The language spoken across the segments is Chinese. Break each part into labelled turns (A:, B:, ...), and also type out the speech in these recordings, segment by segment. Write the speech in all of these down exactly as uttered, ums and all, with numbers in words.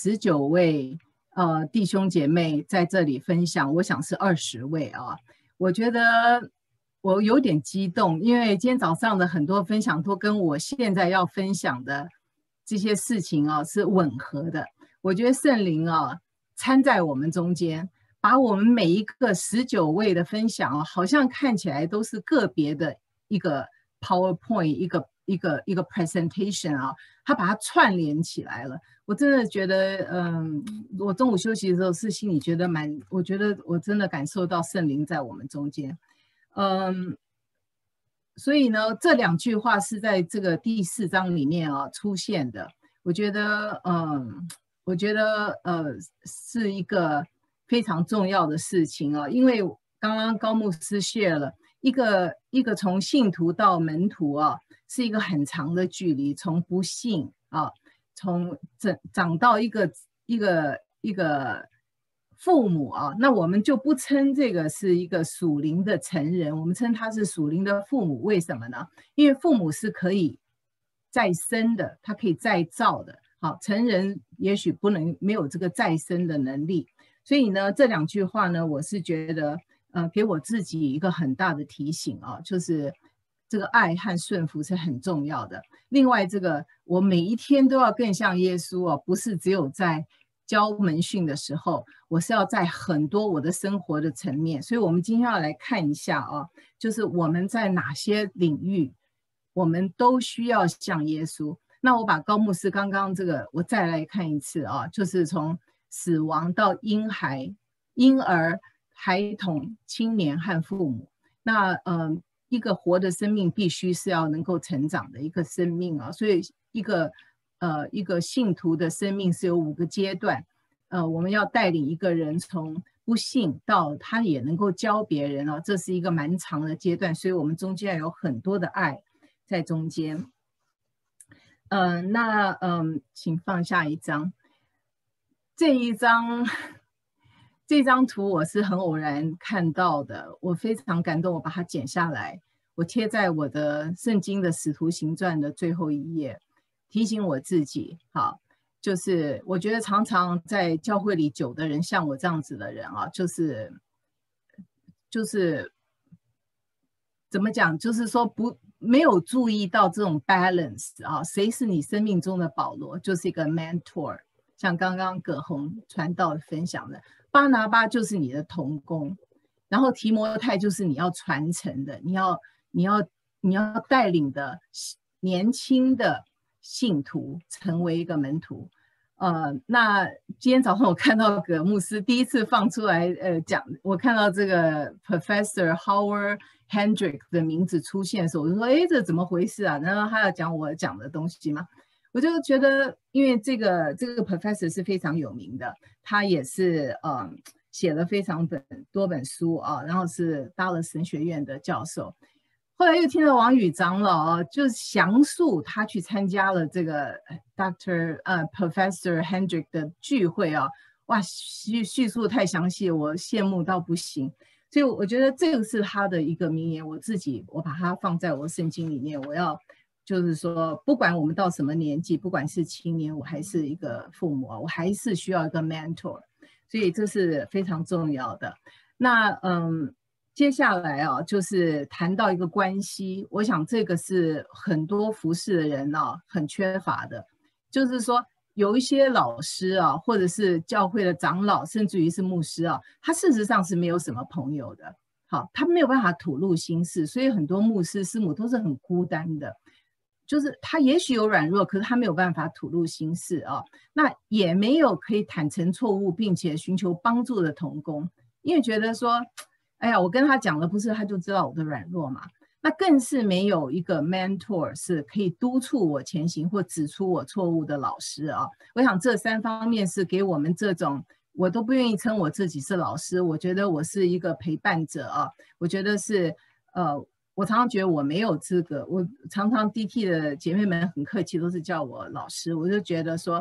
A: 十九位呃弟兄姐妹在这里分享，我想是二十位啊。我觉得我有点激动，因为今天早上的很多分享都跟我现在要分享的这些事情啊是吻合的。我觉得圣灵啊参在我们中间，把我们每一个十九位的分享啊，好像看起来都是个别的一个 PowerPoint 一个一个一个 presentation 啊，他把它串联起来了。我真的觉得，嗯，我中午休息的时候是心里觉得蛮，我觉得我真的感受到圣灵在我们中间，嗯，所以呢，这两句话是在这个第四章里面啊出现的。我觉得，嗯，我觉得呃是一个非常重要的事情啊，因为刚刚高牧师 share 了一个一个从信徒到门徒啊，是一个很长的距离，从不信啊，从长长到一个一个一个父母啊，那我们就不称这个是一个属灵的成人，我们称他是属灵的父母。为什么呢？因为父母是可以再生的，他可以再造的。好，成人也许不能没有这个再生的能力，所以呢，这两句话呢，我是觉得，呃，给我自己一个很大的提醒啊，就是这个爱和顺服是很重要的。另外，这个我每一天都要更像耶稣哦，不是只有在教门训的时候，我是要在很多我的生活的层面。所以我们今天要来看一下啊，就是我们在哪些领域，我们都需要像耶稣。那我把高牧师刚刚这个我再来看一次啊，就是从死亡到婴孩、婴儿、孩童、青年和父母。那嗯、呃，一个活的生命必须是要能够成长的一个生命啊，所以一个呃一个信徒的生命是有五个阶段。呃，我们要带领一个人从不信到他也能够教别人啊，这是一个蛮长的阶段，所以我们中间有很多的爱在中间。嗯、呃，那嗯、呃，请放下一张。这一张这张图我是很偶然看到的，我非常感动，我把它剪下来，我贴在我的圣经的使徒行传的最后一页，提醒我自己。好，就是我觉得常常在教会里久的人，像我这样子的人啊，就是就是怎么讲，就是说不没有注意到这种 balance 啊，谁是你生命中的保罗，就是一个 mentor， 像刚刚葛洪传道分享的，巴拿巴就是你的同工，然后提摩太就是你要传承的，你要你要你要带领的年轻的信徒成为一个门徒。呃，那今天早上我看到葛牧师第一次放出来，呃，讲，我看到这个 Professor Howard Hendrick 的名字出现的时候，我就说，哎，这怎么回事啊？难道他要讲我讲的东西吗？我就觉得，因为这个这个 Professor 是非常有名的，他也是呃写了非常本多本书啊，然后是大乐神学院的教授。后来又听到王宇长老啊，就详述他去参加了这个 Doctor 呃 Professor Hendrick 的聚会啊，哇，叙叙述太详细，我羡慕到不行。所以我觉得这个是他的一个名言，我自己我把它放在我圣经里面，我要就是说，不管我们到什么年纪，不管是青年，我还是一个父母，我还是需要一个 mentor， 所以这是非常重要的。那嗯。接下来啊，就是谈到一个关系，我想这个是很多服侍的人啊很缺乏的，就是说有一些老师啊，或者是教会的长老，甚至于是牧师啊，他事实上是没有什么朋友的，好，他没有办法吐露心事，所以很多牧师师母都是很孤单的，就是他也许有软弱，可是他没有办法吐露心事啊，那也没有可以坦诚错误并且寻求帮助的同工，因为觉得说，哎呀，我跟他讲了，不是他就知道我的软弱嘛？那更是没有一个 mentor 是可以督促我前行或指出我错误的老师啊。我想这三方面是给我们这种，我都不愿意称我自己是老师，我觉得我是一个陪伴者啊。我觉得是，呃，我常常觉得我没有资格，我常常 D T 的姐妹们很客气，都是叫我老师，我就觉得说，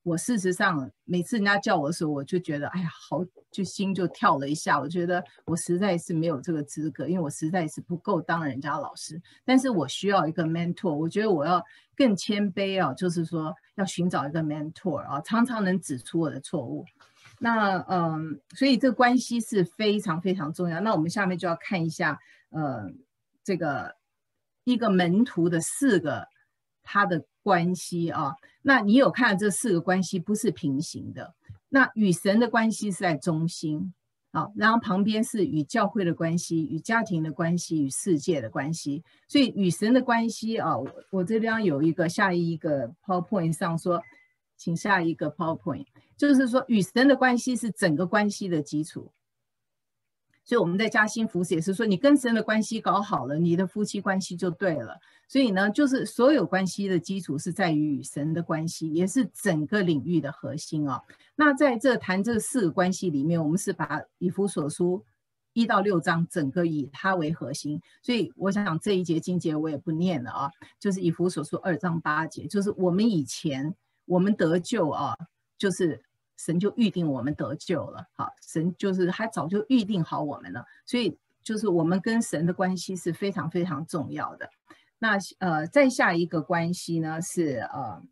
A: 我事实上每次人家叫我的时候，我就觉得哎呀，好，就心就跳了一下。我觉得我实在是没有这个资格，因为我实在是不够当人家老师。但是我需要一个 mentor， 我觉得我要更谦卑啊，就是说要寻找一个 mentor 啊，常常能指出我的错误。那嗯，所以这个关系是非常非常重要。那我们下面就要看一下，呃，这个一个门徒的四个他的关系啊。那你有看这四个关系不是平行的。那与神的关系是在中心，好，然后旁边是与教会的关系、与家庭的关系、与世界的关系。所以与神的关系啊，我我这边有一个下一个 PowerPoint 上说，请下一个 PowerPoint。就是说与神的关系是整个关系的基础，所以我们在嘉兴服侍也是说，你跟神的关系搞好了，你的夫妻关系就对了。所以呢，就是所有关系的基础是在于与神的关系，也是整个领域的核心啊。那在这谈这四个关系里面，我们是把以弗所书一到六章整个以它为核心，所以我想这一节经节我也不念了啊，就是以弗所书二章八节，就是我们以前我们得救啊，就是神就预定我们得救了，好，神就是他早就预定好我们了，所以就是我们跟神的关系是非常非常重要的。那呃，再下一个关系呢是呃。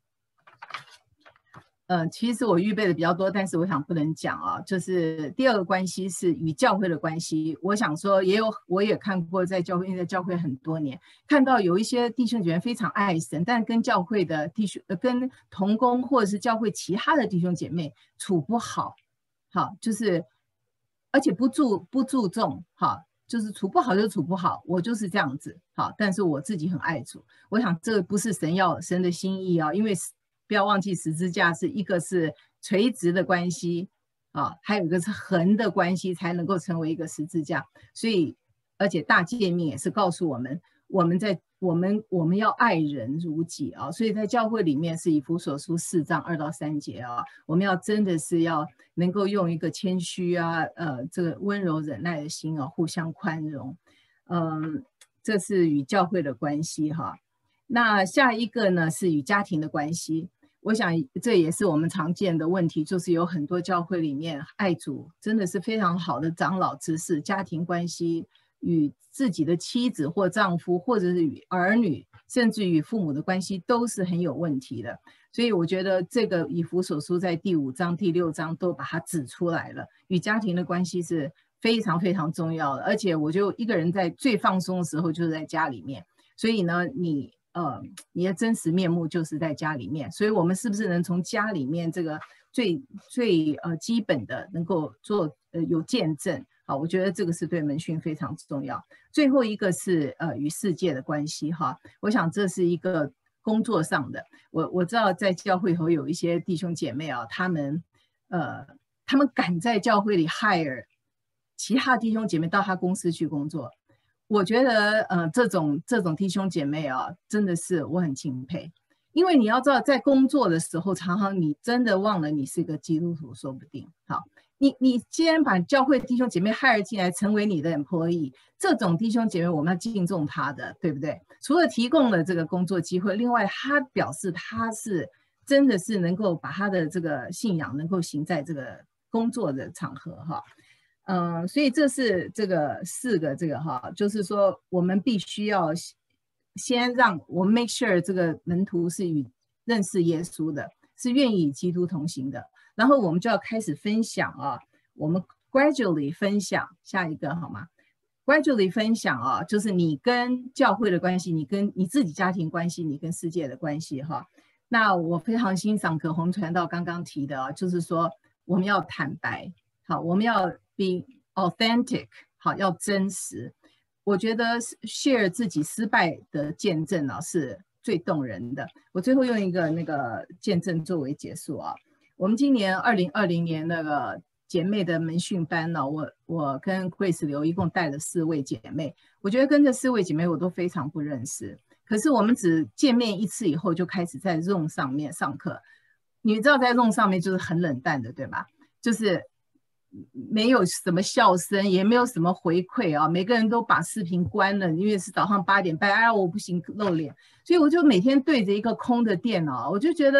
A: 呃，其实我预备的比较多，但是我想不能讲啊。就是第二个关系是与教会的关系。我想说，也有我也看过，在教会，因为在教会很多年，看到有一些弟兄姐妹非常爱神，但跟教会的弟兄、呃、跟同工或者是教会其他的弟兄姐妹处不好，好，就是而且不注不注重，好，就是处不好就处不好，我就是这样子，好，但是我自己很爱主，我想这不是神要神的心意啊，因为。不要忘记十字架是一个是垂直的关系啊，还有一个是横的关系才能够成为一个十字架。所以，而且大诫命也是告诉我们，我们在我们我们要爱人如己啊。所以在教会里面是以弗所书四章二到三节啊，我们要真的是要能够用一个谦虚啊，呃，这个温柔忍耐的心啊，互相宽容。嗯，这是与教会的关系哈。那下一个呢是与家庭的关系。我想这也是我们常见的问题，就是有很多教会里面爱主真的是非常好的长老执事，家庭关系与自己的妻子或丈夫，或者是与儿女，甚至与父母的关系都是很有问题的。所以我觉得这个以弗所书在第五章、第六章都把它指出来了，与家庭的关系是非常非常重要的。而且我就一个人在最放松的时候就是在家里面，所以呢，你。呃，你的真实面目就是在家里面，所以我们是不是能从家里面这个最最呃基本的能够做呃有见证？好，我觉得这个是对门训非常重要。最后一个是呃与世界的关系哈，我想这是一个工作上的。我我知道在教会后有一些弟兄姐妹啊，他们呃他们敢在教会里 hire 其他弟兄姐妹到他公司去工作。我觉得，呃，这种这种弟兄姐妹啊，真的是我很敬佩，因为你要知道，在工作的时候，常常你真的忘了你是个基督徒，说不定。好，你你既然把教会弟兄姐妹 hire 进来，成为你的 employee， 这种弟兄姐妹我们要敬重他的，对不对？除了提供了这个工作机会，另外他表示他是真的是能够把他的这个信仰能够行在这个工作的场合哈。嗯，所以这是这个四个这个哈，就是说我们必须要先让我们 make sure 这个门徒是与认识耶稣的，是愿意与基督同行的，然后我们就要开始分享啊，我们 gradually 分享下一个好吗 ？gradually 分享啊，就是你跟教会的关系，你跟你自己家庭关系，你跟世界的关系哈。那我非常欣赏葛洪传道刚刚提的啊，就是说我们要坦白，好，我们要be authentic， 好，要真实。我觉得 share 自己失败的见证啊是最动人的。我最后用一个那个见证作为结束啊。我们今年二零二零年那个姐妹的门训班呢、啊，我我跟 Grace 刘一共带了四位姐妹。我觉得跟这四位姐妹我都非常不认识，可是我们只见面一次以后就开始在 Zoom 上面上课。你知道在 Zoom 上面就是很冷淡的，对吧？就是没有什么笑声，也没有什么回馈啊，每个人都把视频关了，因为是早上八点半，哎，我不行露脸，所以我就每天对着一个空的电脑，我就觉得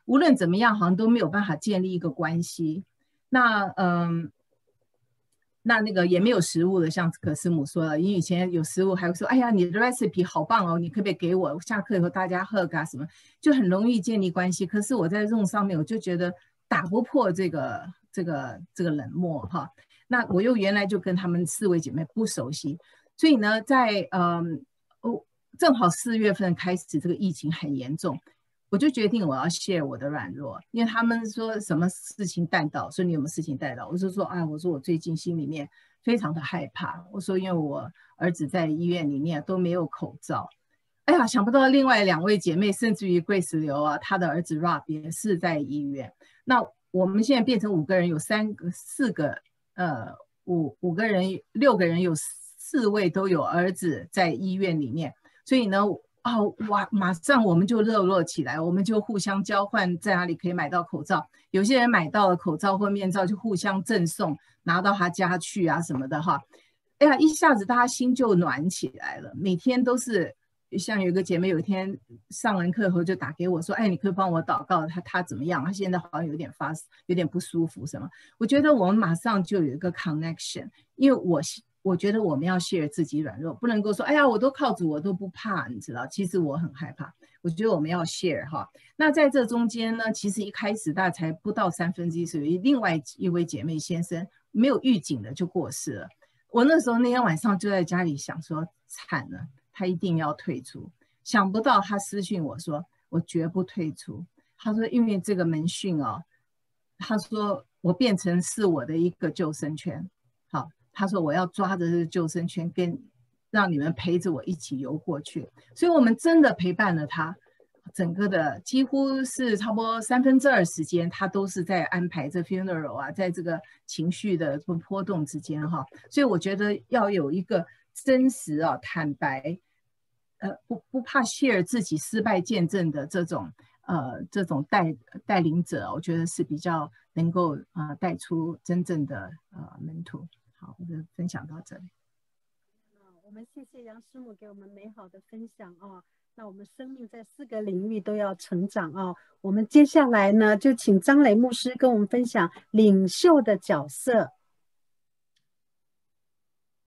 A: 无论怎么样，好像都没有办法建立一个关系。那嗯。那那个也没有食物的，像葛师母说了，因为以前有食物还会说，哎呀，你的 recipe 好棒哦，你可不可以给我？下课以后大家喝啊什么，就很容易建立关系。可是我在 Zoom 上面，我就觉得打不破这个这个这个冷漠哈。那我又原来就跟他们四位姐妹不熟悉，所以呢，在嗯哦，正好四月份开始这个疫情很严重。我就决定我要 share 我的软弱，因为他们说什么事情带到，说你有没有事情带到？我就说，哎，我说我最近心里面非常的害怕。我说，因为我儿子在医院里面都没有口罩。哎呀，想不到另外两位姐妹，甚至于 Grace 刘啊，她的儿子 Rob 也是在医院。那我们现在变成五个人，有三个、四个，呃，五五个人、六个人，有四位都有儿子在医院里面，所以呢。哦，哇！马上我们就热络起来，我们就互相交换在哪里可以买到口罩。有些人买到了口罩或面罩，就互相赠送，拿到他家去啊什么的哈。哎呀，一下子大家心就暖起来了。每天都是，像有一个姐妹有一天上完课后就打给我说：“哎，你可以帮我祷告，他他怎么样？他现在好像有点发，有点不舒服什么。”我觉得我们马上就有一个 connection， 因为我。我觉得我们要 share 自己软弱，不能够说，哎呀，我都靠主，我都不怕，你知道？其实我很害怕。我觉得我们要 share 哈。那在这中间呢，其实一开始大概才不到三分之一，所以另外一位姐妹先生没有预警的就过世了。我那时候那天晚上就在家里想说，惨了，他一定要退出。想不到他私讯我说，我绝不退出。他说，因为这个门训哦，他说我变成是我的一个救生圈。好。他说：“我要抓着这个救生圈，跟让你们陪着我一起游过去。”所以，我们真的陪伴了他，整个的几乎是差不多三分之二时间，他都是在安排这 funeral 啊，在这个情绪的波动之间哈。所以，我觉得要有一个真实啊、坦白，呃，不不怕 share 自己失败见证的这种呃这种带带领者，我觉得是比较能够呃带出真正的呃门徒。好，我就分享到这里。
B: 我们谢谢杨师母给我们美好的分享啊。那我们生命在四个领域都要成长啊。我们接下来呢，就请张磊牧师跟我们分享领袖的角色。